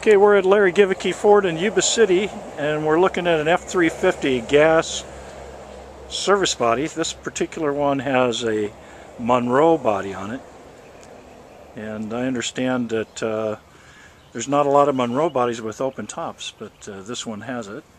Okay, we're at Larry Geweke Ford in Yuba City, and we're looking at an F350 gas service body. This particular one has a Monroe body on it, and I understand that there's not a lot of Monroe bodies with open tops, but this one has it.